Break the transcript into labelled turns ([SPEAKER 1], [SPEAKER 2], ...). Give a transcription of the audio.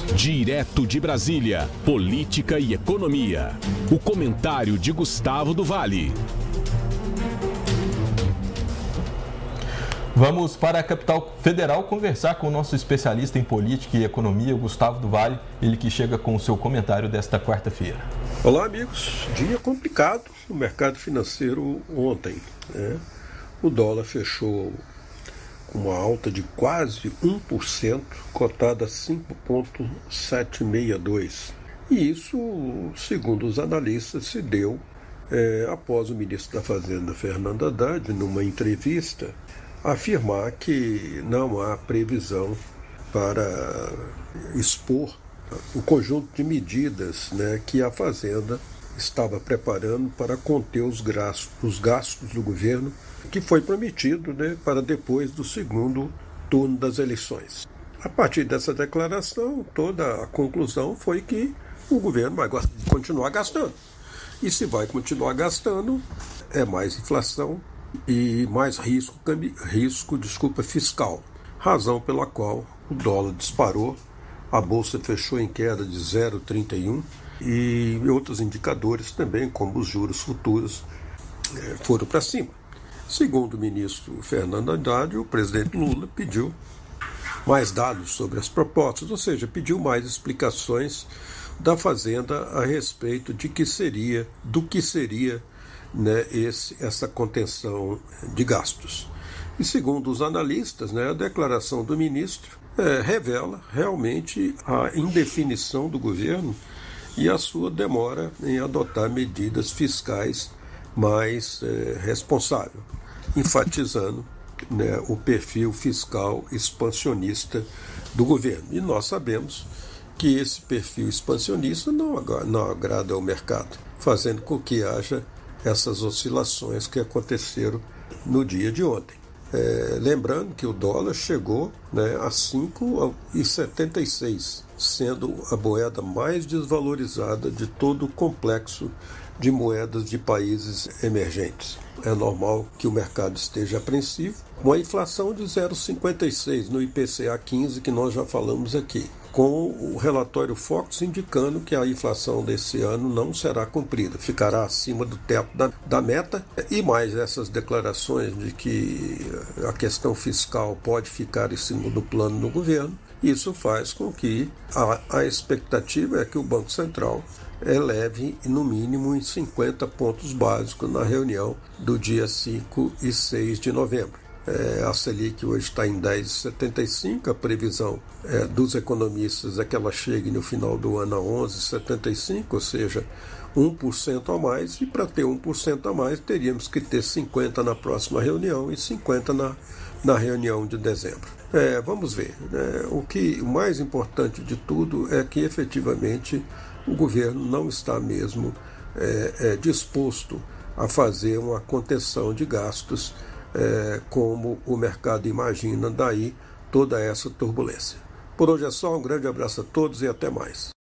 [SPEAKER 1] Direto de Brasília, política e economia. O comentário de Gustavo do Vale.
[SPEAKER 2] Vamos para a capital federal conversar com o nosso especialista em política e economia, Gustavo do Vale, ele que chega com o seu comentário desta quarta-feira.
[SPEAKER 3] Olá, amigos. Dia complicado no mercado financeiro ontem, né? O dólar fechou com uma alta de quase 1%, cotada a 5,762. E isso, segundo os analistas, se deu após o ministro da Fazenda, Fernando Haddad, numa entrevista, afirmar que não há previsão para expor o conjunto de medidas, né, que a Fazenda estava preparando para conter os gastos do governo, que foi prometido, né, para depois do segundo turno das eleições. A partir dessa declaração, toda a conclusão foi que o governo vai continuar gastando. E se vai continuar gastando, é mais inflação e mais risco fiscal. Razão pela qual o dólar disparou, a bolsa fechou em queda de 0,31 e outros indicadores também, como os juros futuros, foram para cima. Segundo o ministro Fernando Haddad, o presidente Lula pediu mais dados sobre as propostas, ou seja, pediu mais explicações da Fazenda a respeito do que seria, né, essa contenção de gastos. E segundo os analistas, né, a declaração do ministro revela realmente a indefinição do governo e a sua demora em adotar medidas fiscais mais responsável, enfatizando, né, o perfil fiscal expansionista do governo. E nós sabemos que esse perfil expansionista não agrada ao mercado, fazendo com que haja essas oscilações que aconteceram no dia de ontem. Lembrando que o dólar chegou, né, a 5,76, sendo a moeda mais desvalorizada de todo o complexo de moedas de países emergentes. É normal que o mercado esteja apreensivo, com a inflação de 0,56 no IPCA 15, que nós já falamos aqui, com o relatório Focus indicando que a inflação desse ano não será cumprida, ficará acima do teto da meta, e mais essas declarações de que a questão fiscal pode ficar em segundo plano no governo. Isso faz com que a expectativa é que o Banco Central eleve no mínimo em 50 pontos básicos na reunião do dia 5 e 6 de novembro. A Selic hoje está em 10,75, a previsão dos economistas é que ela chegue no final do ano a 11,75, ou seja, 1% a mais, e para ter 1% a mais teríamos que ter 50 na próxima reunião e 50 na reunião de dezembro. Vamos ver, né? O mais importante de tudo é que efetivamente o governo não está mesmo disposto a fazer uma contenção de gastos como o mercado imagina, daí toda essa turbulência. Por hoje é só, um grande abraço a todos e até mais.